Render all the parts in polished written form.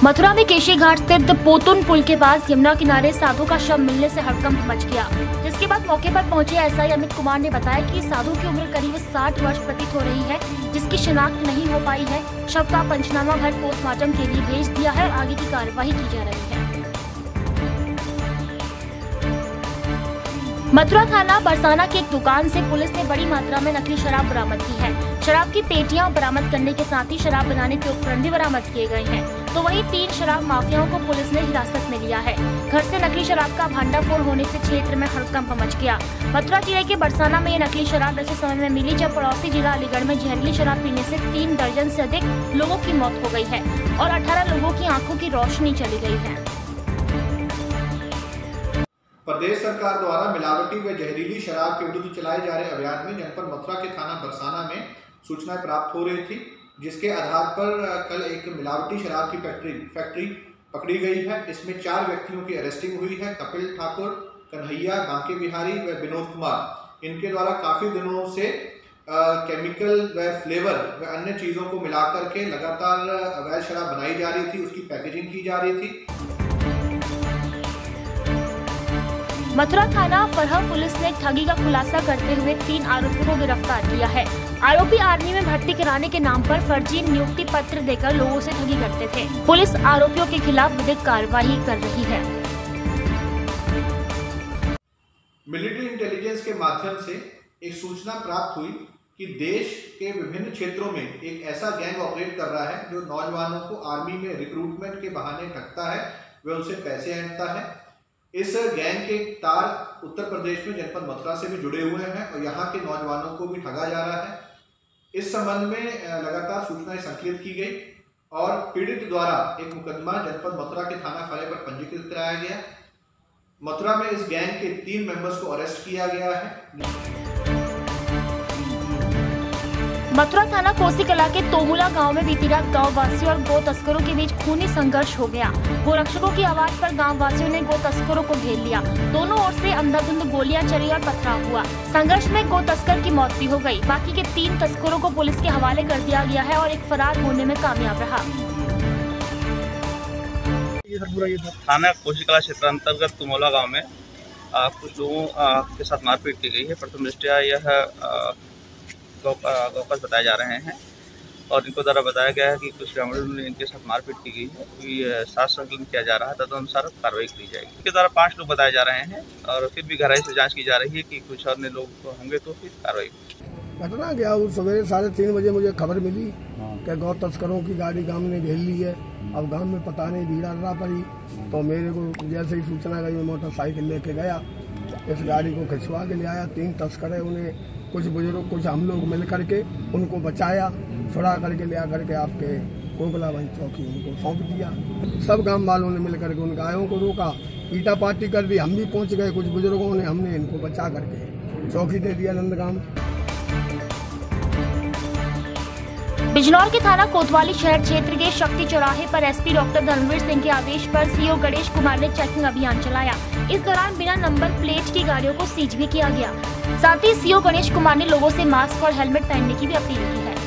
मथुरा में केशी घाट स्थित पोतुन पुल के पास यमुना किनारे साधु का शव मिलने से हड़कंप मच गया, जिसके बाद मौके पर पहुंचे एसआई अमित कुमार ने बताया कि साधु की उम्र करीब 60 वर्ष प्रतीत हो रही है, जिसकी शिनाख्त नहीं हो पाई है। शव का पंचनामा घर पोस्टमार्टम के लिए भेज दिया है और आगे की कार्यवाही की जा रही है। मथुरा थाना बरसाना की एक दुकान से पुलिस ने बड़ी मात्रा में नकली शराब बरामद की है। शराब की पेटियां बरामद करने के साथ ही शराब बनाने के उपकरण भी बरामद किए गए हैं। तो वहीं 3 शराब माफियाओं को पुलिस ने हिरासत में लिया है। घर से नकली शराब का भंडाफोड़ होने से क्षेत्र में हड़कंप मच गया। मथुरा जिले के बरसाना में ये नकली शराब ऐसे समय में मिली जब पड़ोसी जिला अलीगढ़ में जहरीली शराब पीने से 3 दर्जन से अधिक लोगों की मौत हो गई है और 18 लोगों की आंखों की रोशनी चली गई है। प्रदेश सरकार द्वारा मिलावटी व जहरीली शराब के विरुद्ध चलाए जा रहे अभियान में जनपद मथुरा के थाना बरसाना में सूचनाएं प्राप्त हो रही थी, जिसके आधार पर कल एक मिलावटी शराब की फैक्ट्री पकड़ी गई है। इसमें 4 व्यक्तियों की अरेस्टिंग हुई है। कपिल ठाकुर, कन्हैया, बांके बिहारी व विनोद कुमार। इनके द्वारा काफी दिनों से केमिकल व फ्लेवर व अन्य चीजों को मिलाकर के लगातार अवैध शराब बनाई जा रही थी, उसकी पैकेजिंग की जा रही थी। मथुरा थाना फरहा पुलिस ने ठगी का खुलासा करते हुए 3 आरोपियों को गिरफ्तार किया है। आरोपी आर्मी में भर्ती कराने के नाम पर फर्जी नियुक्ति पत्र देकर लोगों से ठगी करते थे। पुलिस आरोपियों के खिलाफ विधिक कार्रवाई कर रही है। मिलिट्री इंटेलिजेंस के माध्यम से एक सूचना प्राप्त हुई कि देश के विभिन्न क्षेत्रों में एक ऐसा गैंग ऑपरेट कर रहा है जो नौजवानों को आर्मी में रिक्रूटमेंट के बहाने ठगता है, वह उनसे पैसे ऐंठता है। इस गैंग के तार उत्तर प्रदेश में जनपद मथुरा से भी जुड़े हुए हैं और यहाँ के नौजवानों को भी ठगा जा रहा है। इस संबंध में लगातार सूचनाएं संकलित की गई और पीड़ित द्वारा एक मुकदमा जनपद मथुरा के थाना फरे पर पंजीकृत कराया गया। मथुरा में इस गैंग के 3 मेंबर्स को अरेस्ट किया गया है। मथुरा थाना कोसी कला के तोमुला गांव में बीती रात गाँव वासियों और गो तस्करों के बीच खूनी संघर्ष हो गया। गोरक्षकों की आवाज पर गांव वासियों ने गो तस्करों को घेर लिया। दोनों ओर से अंधाधुंध गोलियां चली और पथराव हुआ। संघर्ष में गो तस्कर की मौत भी हो गई। बाकी के 3 तस्करों को पुलिस के हवाले कर दिया गया है और एक फरार होने में कामयाब रहा। थाना कोसी कला क्षेत्र अंतर्गत तुमोला गाँव में कुछ लोगों के साथ मारपीट की गई है। प्रथम दृष्टया यह गौकस बताए जा रहे हैं और इनको द्वारा बताया गया है कि कुछ ग्रामीणों ने इनके साथ मारपीट की गई है। अभी साथ संकलन किया जा रहा है, तदनुसार कार्रवाई की जाएगी। इनके द्वारा 5 लोग बताए जा रहे हैं और फिर भी गहराई से जांच की जा रही है कि कुछ अन्य लोग होंगे तो फिर कार्रवाई। घटना क्या, वो सवेरे 3:30 बजे मुझे खबर मिली कि गौ तस्करों की गाड़ी गांव ने घेर ली है। अब गांव में पता नहीं भीड़ अड़रा पड़ी, तो मेरे को जैसे ही सूचना गई मैं मोटरसाइकिल लेके गया, इस गाड़ी को खिंचवा के ले आया। 3 तस्कर है, उन्हें कुछ बुजुर्ग कुछ हम लोग मिल करके उनको बचाया, छुड़ा करके ले आकर के आपके कोकलाबंद चौकी उनको सौंप दिया। सब गांव वालों ने मिल करके उन गायों को रोका, ईटा पार्टी कर दी। हम भी पहुंच गए, कुछ बुजुर्गों ने, हमने इनको बचा करके चौकी दे दिया नंदगांव। बिजनौर के थाना कोतवाली शहर क्षेत्र के शक्ति चौराहे पर एसपी डॉक्टर धर्मवीर सिंह के आदेश पर सीओ गणेश कुमार ने चेकिंग अभियान चलाया। इस दौरान बिना नंबर प्लेट की गाड़ियों को सीज भी किया गया। साथ ही सीओ गणेश कुमार ने लोगों से मास्क और हेलमेट पहनने की भी अपील की है।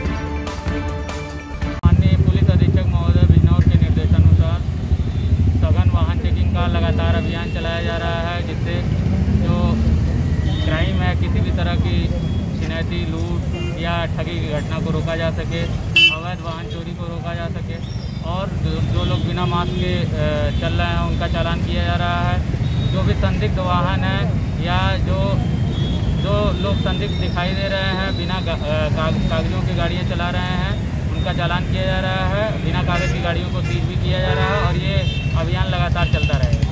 माननीय पुलिस अधीक्षक महोदय बिजनौर के निर्देशानुसार सघन वाहन चेकिंग का लगातार अभियान चलाया जा रहा है, जिससे जो क्राइम है, किसी भी तरह की छिनैती, लूट या ठगी की घटना को रोका जा सके, अवैध वाहन चोरी को रोका जा सके और जो लोग बिना मास्क के चल रहे हैं उनका चालान किया जा रहा है। जो भी संदिग्ध वाहन है या जो लोग संदिग्ध दिखाई दे रहे हैं, बिना कागजों की गाड़ियाँ चला रहे हैं, उनका चालान किया जा रहा है। बिना कागज की गाड़ियों को सीज भी किया जा रहा है और ये अभियान लगातार चलता रहेगा।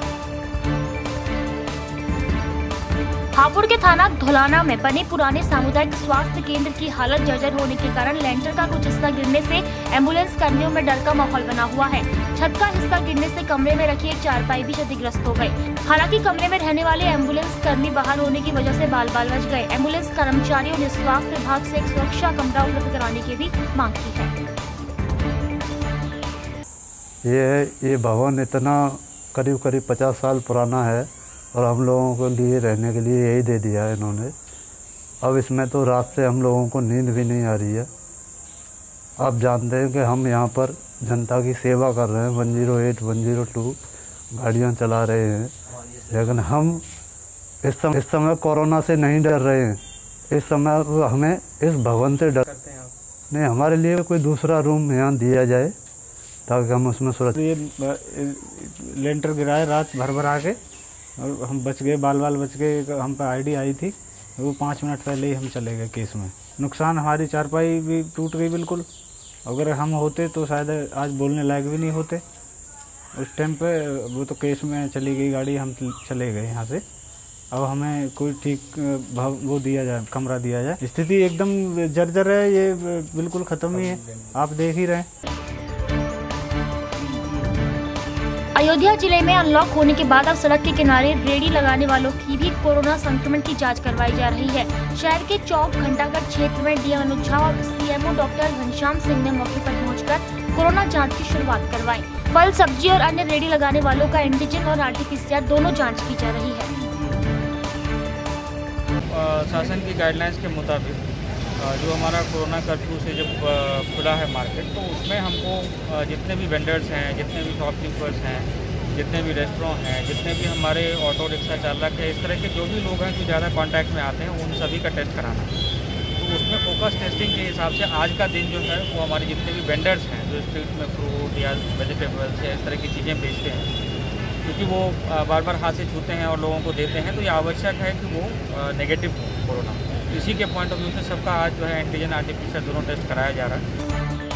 हापुड़ के थाना धौलाना में बने पुराने सामुदायिक स्वास्थ्य केंद्र की हालत जर्जर होने के कारण लेंटर का कुछ हिस्सा गिरने से एम्बुलेंस कर्मियों में डर का माहौल बना हुआ है। छत का हिस्सा गिरने से कमरे में रखी एक चारपाई भी क्षतिग्रस्त हो गई। हालांकि कमरे में रहने वाले एम्बुलेंस कर्मी बाहर होने की वजह से बाल बाल बच गए। एम्बुलेंस कर्मचारियों ने स्वास्थ्य विभाग से एक सुरक्षा कमरा उपलब्ध कराने की भी मांग की है। ये भवन इतना करीब 50 साल पुराना है और हम लोगों के लिए रहने के लिए यही दे दिया है इन्होंने। अब इसमें तो रात से हम लोगों को नींद भी नहीं आ रही है। आप जानते हैं कि हम यहाँ पर जनता की सेवा कर रहे हैं, 108, 102 गाड़ियाँ चला रहे हैं। लेकिन हम इस समय कोरोना से नहीं डर रहे हैं। इस समय हमें इस भवन से डर नहीं, हमारे लिए कोई दूसरा रूम यहाँ दिया जाए ताकि हम उसमें सुरक्षित। ये लेंटर गिराए रात भर आके और हम बच गए, बाल बच गए। हम पे आईडी आई थी, वो 5 मिनट पहले ही हम चले गए केस में। नुकसान, हमारी चारपाई भी टूट गई बिल्कुल। अगर हम होते तो शायद आज बोलने लायक भी नहीं होते उस टाइम पे। वो तो केस में चली गई गाड़ी, हम चले गए यहाँ से। अब हमें कोई ठीक वो दिया जाए, कमरा दिया जाए। स्थिति एकदम जर्जर है, ये बिल्कुल ख़त्म ही है, आप देख ही रहे हैं। अयोध्या जिले में अनलॉक होने के बाद अब सड़क के किनारे रेडी लगाने वालों की भी कोरोना संक्रमण की जांच करवाई जा रही है। शहर के चौक घंटागढ़ क्षेत्र में डीएम अनुज झा और सीएमओ डॉक्टर घनश्याम सिंह ने मौके पर पहुंचकर कोरोना जांच की शुरुआत करवाई। फल, सब्जी और अन्य रेडी लगाने वालों का एंटीजन और आरटीपीसीआर दोनों जाँच की जा रही है। शासन की गाइडलाइंस के मुताबिक जो हमारा कोरोना कर्फ्यू से जब खुला है मार्केट, तो उसमें हमको जितने भी वेंडर्स हैं, जितने भी शॉपकीपर्स हैं, जितने भी रेस्टोरेंट हैं, जितने भी हमारे ऑटो रिक्शा चालक है, इस तरह के जो भी लोग हैं जो ज़्यादा कांटेक्ट में आते हैं, उन सभी का टेस्ट कराना है। तो उसमें फोकस टेस्टिंग के हिसाब से आज का दिन जो है वो हमारे जितने भी वेंडर्स हैं जो स्ट्रीट में फ्रूट या वेजिटेबल्स या इस तरह की चीज़ें बेचते हैं, क्योंकि वो बार बार हाथ से छूते हैं और लोगों को देते हैं, तो ये आवश्यक है कि वो नेगेटिव कोरोना। इसी के पॉइंट ऑफ व्यू से सबका आज जो है एंटीजन आरटीपीसीआर दोनों टेस्ट कराया जा रहा है।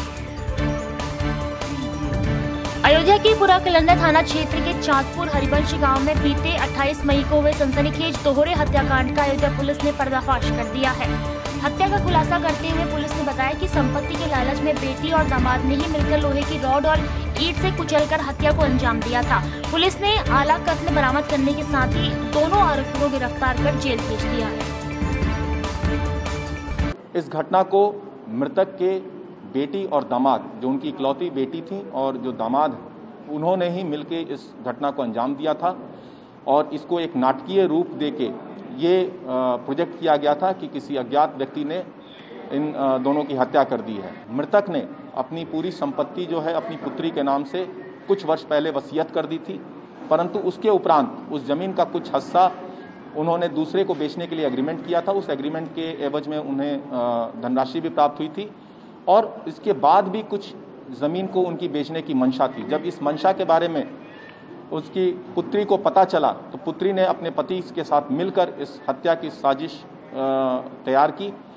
अयोध्या के पुरा कलंदर थाना क्षेत्र के चांदपुर हरिवंश गांव में बीते 28 मई को हुए सनसनीखेज दोहरे हत्याकांड का अयोध्या पुलिस ने पर्दाफाश कर दिया है। हत्या का खुलासा करते हुए पुलिस ने बताया कि संपत्ति के लालच में बेटी और दामाद ने ही मिलकर लोहे की रॉड और ईंट से कुचलकर हत्या को अंजाम दिया था। पुलिस ने आला कत्ल बरामद करने के साथ ही दोनों आरोपियों को गिरफ्तार कर जेल भेज दिया है। इस घटना को मृतक के बेटी और दामाद, जो उनकी इकलौती बेटी थी और जो दामाद, उन्होंने ही मिलके इस घटना को अंजाम दिया था और इसको एक नाटकीय रूप देके ये प्रोजेक्ट किया गया था कि किसी अज्ञात व्यक्ति ने इन दोनों की हत्या कर दी है। मृतक ने अपनी पूरी संपत्ति जो है अपनी पुत्री के नाम से कुछ वर्ष पहले वसीयत कर दी थी, परंतु उसके उपरांत उस जमीन का कुछ हिस्सा उन्होंने दूसरे को बेचने के लिए एग्रीमेंट किया था। उस एग्रीमेंट के एवज में उन्हें धनराशि भी प्राप्त हुई थी और इसके बाद भी कुछ ज़मीन को उनकी बेचने की मंशा थी। जब इस मंशा के बारे में उसकी पुत्री को पता चला तो पुत्री ने अपने पति के साथ मिलकर इस हत्या की साजिश तैयार की